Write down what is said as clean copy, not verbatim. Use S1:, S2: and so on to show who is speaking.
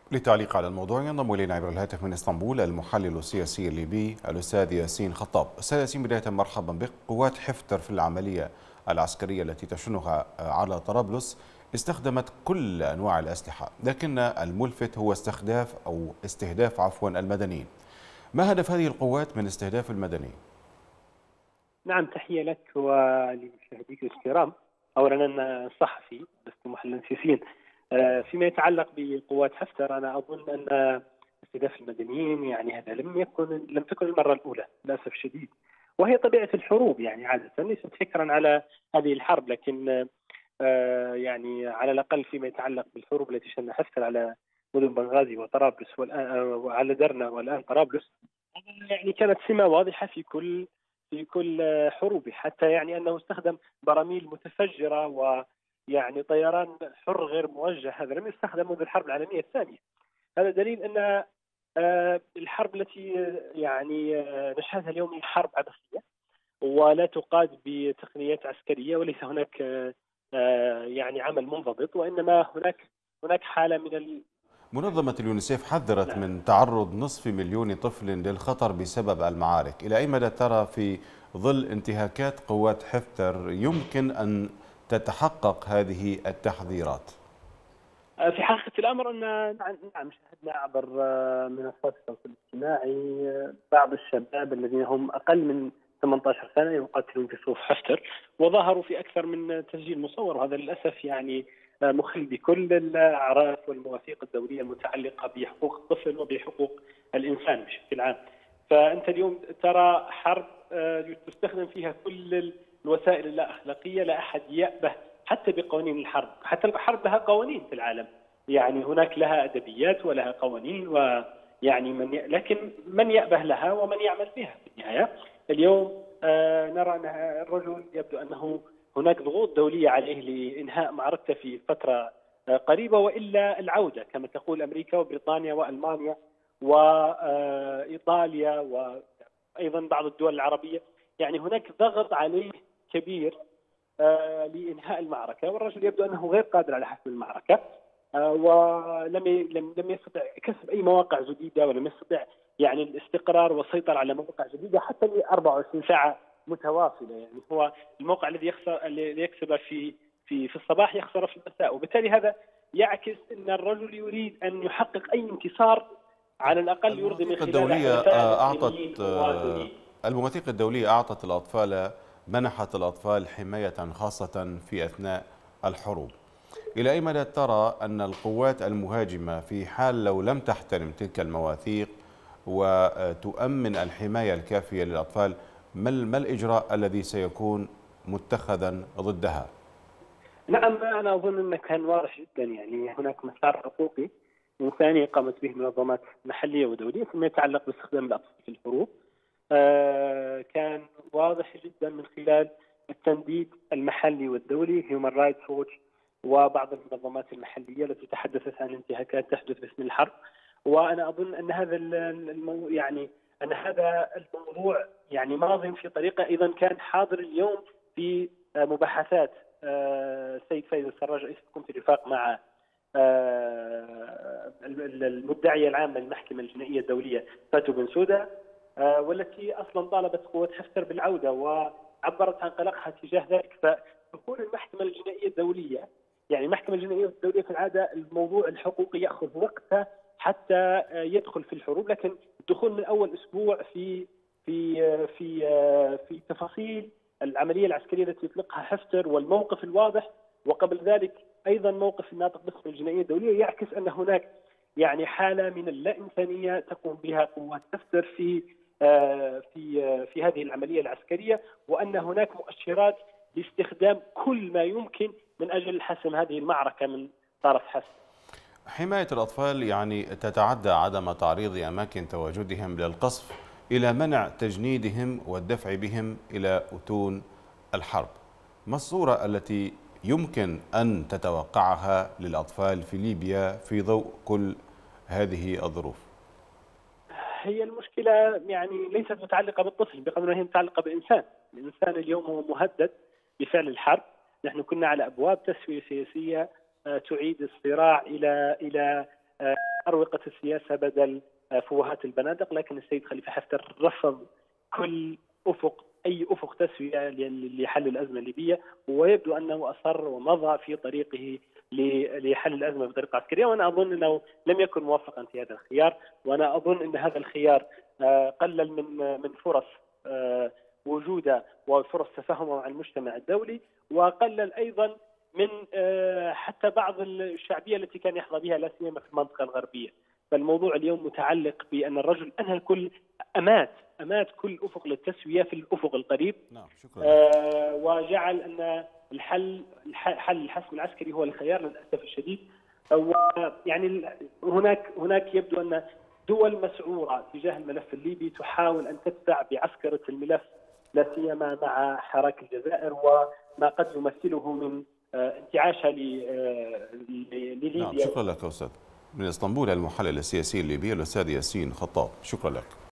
S1: للتعليق على الموضوع ينضم إلينا عبر الهاتف من اسطنبول المحلل السياسي الليبي الأستاذ ياسين خطاب. أستاذ ياسين، بداية مرحبا بك. قوات حفتر في العملية العسكرية التي تشنها على طرابلس استخدمت كل أنواع الأسلحة، لكن الملفت هو استهداف المدنيين. ما هدف هذه القوات من استهداف المدنيين؟
S2: نعم، تحية لك ولمشاهديك الكرام. أولا أنا صحفي لست محللا سياسيا. فيما يتعلق بقوات حفتر، أنا أظن أن استهداف المدنيين يعني هذا لم تكن المرة الأولى للأسف الشديد، وهي طبيعة الحروب. يعني عادة ليست فكرا على هذه الحرب، لكن يعني على الأقل فيما يتعلق بالحروب التي شنها حفتر على مدن بنغازي وطرابلس وعلى درنا والآن طرابلس، يعني كانت سمة واضحة في كل حروبه، حتى يعني انه استخدم براميل متفجره ويعني طيران حر غير موجه. هذا لم يستخدم منذ الحرب العالميه الثانيه. هذا دليل ان الحرب التي يعني نشهدها اليوم هي حرب عبثيه ولا تقاد بتقنيات عسكريه، وليس هناك يعني عمل منضبط، وانما هناك حاله من
S1: منظمة اليونيسيف حذرت
S2: نعم.
S1: من تعرض نصف مليون طفل للخطر بسبب المعارك. إلى أي مدى ترى في ظل انتهاكات قوات حفتر يمكن أن تتحقق هذه التحذيرات؟
S2: في حقيقة الأمر أن نعم شاهدنا عبر منصات التواصل الاجتماعي بعض الشباب الذين هم أقل من 18 سنة يقاتلون في صفوف حفتر، وظهروا في أكثر من تسجيل مصور، وهذا للأسف يعني مخل بكل الأعراف والمواثيق الدولية المتعلقة بحقوق الطفل وبحقوق الإنسان بشكل عام. فأنت اليوم ترى حرب تستخدم فيها كل الوسائل اللا أخلاقية. لا أحد يأبه حتى بقوانين الحرب، حتى الحرب لها قوانين في العالم، يعني هناك لها أدبيات ولها قوانين، ويعني لكن من يأبه لها ومن يعمل بها في النهاية. اليوم نرى أن الرجل يبدو أنه هناك ضغوط دولية عليه لإنهاء معركته في فترة قريبة، وإلا العودة كما تقول أمريكا وبريطانيا وألمانيا وإيطاليا وأيضا بعض الدول العربية. يعني هناك ضغط عليه كبير لإنهاء المعركة، والرجل يبدو أنه غير قادر على حسم المعركة، ولم لم يستطع كسب أي مواقع جديدة، ولم يستطع يعني الاستقرار والسيطرة على مواقع جديدة حتى ل 24 ساعة متواصلة. يعني هو الموقع الذي يكسبه في الصباح يخسره في المساء، وبالتالي هذا يعكس أن الرجل يريد أن يحقق أي انتصار على الأقل يرضي من
S1: المواثيق
S2: خلاله
S1: الدولية
S2: رسائل
S1: أعطت
S2: المسلمين ومواطنين.
S1: المواثيق الدولية أعطت منحت الأطفال حماية خاصة في أثناء الحروب. إلى أي مدى ترى أن القوات المهاجمة في حال لو لم تحترم تلك المواثيق وتؤمن الحماية الكافية للأطفال، ما الإجراء الذي سيكون متخذا ضدها؟
S2: نعم، أنا أظن أنه كان واضح جدا. يعني هناك مسار حقوقي إنساني قامت به منظمات محلية ودولية فيما يتعلق باستخدام الأطفال في الحروب. كان واضح جدا من خلال التنديد المحلي والدولي، هيومن رايتس ووتش وبعض المنظمات المحلية التي تحدثت عن انتهاكات تحدث باسم الحرب. وأنا أظن أن هذا الموضوع يعني ماض في طريقة. أيضا كان حاضر اليوم في مباحثات السيد فايز السراج رئيس حكومة الوفاق مع المدعية العامة للمحكمة الجنائية الدولية فاتو بنسودا، والتي أصلا طالبت قوات حفتر بالعودة وعبرت عن قلقها تجاه ذلك. فدخول المحكمة الجنائية الدولية، يعني المحكمة الجنائية الدولية في العادة الموضوع الحقوقي يأخذ وقته حتى يدخل في الحروب، لكن الدخول من أول أسبوع في تفاصيل العملية العسكرية التي يطلقها حفتر والموقف الواضح، وقبل ذلك أيضا موقف الناطق باسم الجنائية الدولية، يعكس أن هناك يعني حالة من اللا إنسانية تقوم بها قوات حفتر في هذه العملية العسكرية، وأن هناك مؤشرات لاستخدام كل ما يمكن من أجل حسم هذه المعركة من طرف حفتر.
S1: حماية الأطفال يعني تتعدى عدم تعريض أماكن تواجدهم للقصف إلى منع تجنيدهم والدفع بهم إلى أتون الحرب. ما الصورة التي يمكن أن تتوقعها للأطفال في ليبيا في ضوء كل هذه الظروف؟
S2: هي المشكلة يعني ليست متعلقة بالطفل بقدر ما هي متعلقة بالإنسان. الإنسان اليوم هو مهدد بفعل الحرب. نحن كنا على أبواب تسوية سياسية تعيد الصراع إلى أروقة السياسة بدل فوهات البنادق، لكن السيد خليفة حفتر رفض كل أي أفق تسوية لحل الأزمة الليبية، ويبدو أنه أصر ومضى في طريقه لحل الأزمة بطريقة عسكرية. وأنا أظن أنه لم يكن موفقا في هذا الخيار، وأنا أظن أن هذا الخيار قلل من فرص وجوده وفرص تفاهمه مع المجتمع الدولي، وقلل أيضا من حتى بعض الشعبية التي كان يحظى بها لا سيما في المنطقة الغربية. فالموضوع اليوم متعلق بأن الرجل أنهى الكل، أمات كل أفق للتسوية في الأفق القريب.
S1: نعم شكرا.
S2: وجعل أن حل الحسم العسكري هو الخيار للأسف الشديد. يعني هناك يبدو أن دول مسعورة تجاه الملف الليبي تحاول أن تدفع بعسكرة الملف، لا سيما مع حراك الجزائر وما قد يمثله من انتعاشها لليبيا.
S1: نعم شكرا لك أستاذ. من اسطنبول المحلل السياسي الليبي الأستاذ ياسين خطاب، شكرا لك.